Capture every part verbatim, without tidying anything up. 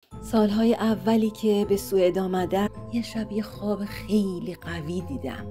سالهای اولی که به سوئد آمدم یه شب یه خواب خیلی قوی دیدم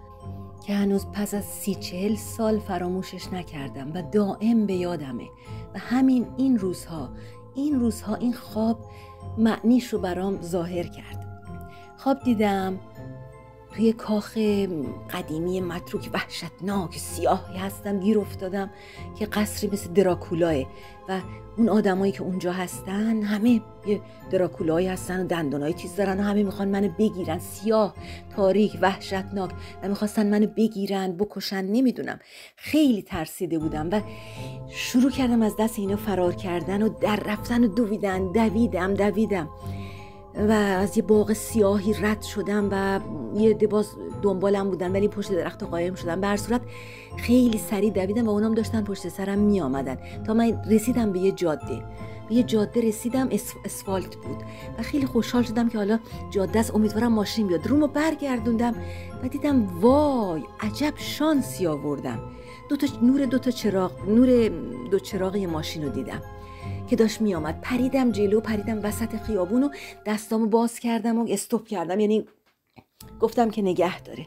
که هنوز پس از سی چهل سال فراموشش نکردم و دائم به یادمه و همین این روزها این روزها این خواب معنیشو برام ظاهر کرد. خواب دیدم توی کاخ قدیمی متروک وحشتناک سیاهی هستم، گیر افتادم که قصری مثل دراکولاه و اون آدمایی که اونجا هستن همه یه دراکولایی هستن و دندونای چیز دارن و همه میخوان منو بگیرن، سیاه تاریک وحشتناک، و میخواستن منو بگیرن بکشن. نمیدونم، خیلی ترسیده بودم و شروع کردم از دست اینا فرار کردن و در رفتن و دویدن دویدم دویدم و از یه باغ سیاهی رد شدم و یه عده باز دنبالم بودن ولی پشت درخت قایم شدم. به هر صورت خیلی سریع دویدم و اونام داشتن پشت سرم می آمدن تا من رسیدم به یه جاده. به یه جاده رسیدم، اسفالت بود و خیلی خوشحال شدم که حالا جاده است، امیدوارم ماشین بیاد. رومو برگردوندم و دیدم وای عجب شانسی آوردم. دو تا نور دو تا چراغ نور دو چراغ یه ماشین رو دیدم که داشت می آمد. پریدم جلو، پریدم وسط خیابون و دستامو باز کردم و استوب کردم، یعنی گفتم که نگه داره.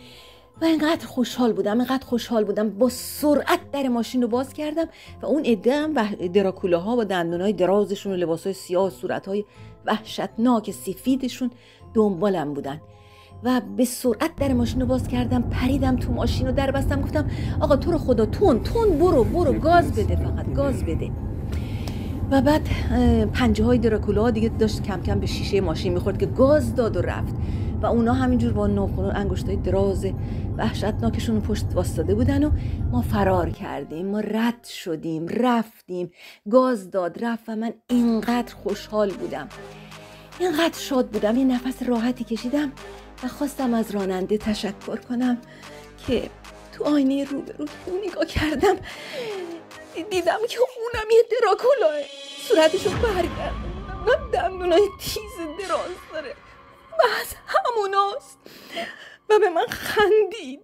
و اینقدر خوشحال بودم اینقدر خوشحال بودم با سرعت در ماشین رو باز کردم و اون عده هم و دراکولاها با دندونای درازشون و لباسای سیاه و صورتهای وحشتناک سفیدشون دنبالم بودن و به سرعت در ماشین رو باز کردم، پریدم تو ماشین و در بستم، گفتم آقا تو رو خدا تون تون برو برو گاز بده، فقط گاز بده. و بعد پنجه های دراکولا دیگه داشت کم کم به شیشه ماشین میخورد که گاز داد و رفت و اونا همینجور با ناخن و انگشتای دراز وحشتناکشون پشت واسطاده بودن و ما فرار کردیم، ما رد شدیم، رفتیم، گاز داد رفت و من اینقدر خوشحال بودم، اینقدر شاد بودم، یه نفس راحتی کشیدم و خواستم از راننده تشکر کنم که تو آینه روبرو نگاه کردم دیدم که اونم یه دراکولاه، صورتشو برگردوندم، اونم دندونای تیز دراز داره و از هموناست و به من خندید.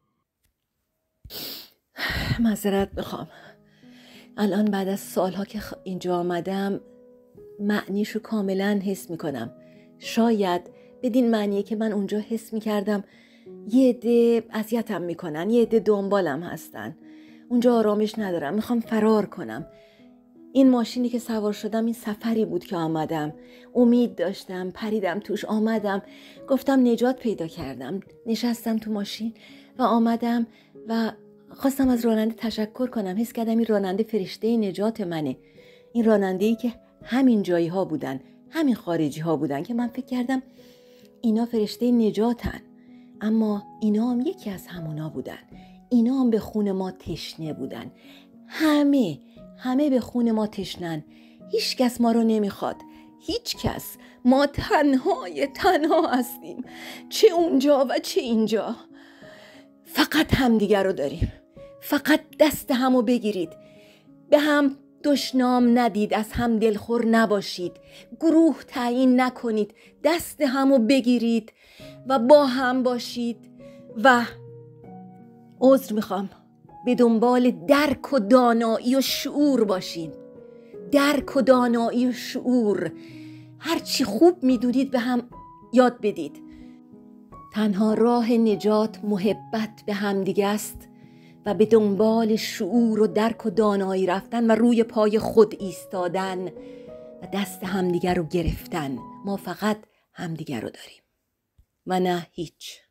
معذرت میخوام، الان بعد از سالها که اینجا آمدم معنیشو کاملا حس میکنم. شاید بدین معنیه که من اونجا حس میکردم یه عده اذیتم میکنن، یه عده دنبالم هستن، اونجا آرامش ندارم، میخوام فرار کنم. این ماشینی که سوار شدم این سفری بود که آمدم، امید داشتم، پریدم توش، آمدم، گفتم نجات پیدا کردم، نشستم تو ماشین و آمدم و خواستم از راننده تشکر کنم. حس کردم این راننده فرشته نجات منه، این راننده‌ای که همین جایی ها بودن، همین خارجی ها بودن که من فکر کردم اینا فرشته نجاتن، اما اینا هم یکی از همونا بودن. اینا هم به خون ما تشنه بودن، همه همه به خون ما تشنن، هیچ کس ما رو نمیخواد، هیچ کس، ما تنهای تنها هستیم، چه اونجا و چه اینجا، فقط همدیگر رو داریم، فقط دست همو بگیرید، به هم دشنام ندید، از هم دلخور نباشید، گروه تعیین نکنید، دست همو بگیرید و با هم باشید و عذر میخوام به دنبال درک و دانایی و شعور باشین، درک و دانایی و شعور، هرچی خوب میدونید به هم یاد بدید. تنها راه نجات محبت به هم دیگه است و به دنبال شعور و درک و دانایی رفتن و روی پای خود ایستادن و دست همدیگر رو گرفتن. ما فقط همدیگر رو داریم و نه هیچ.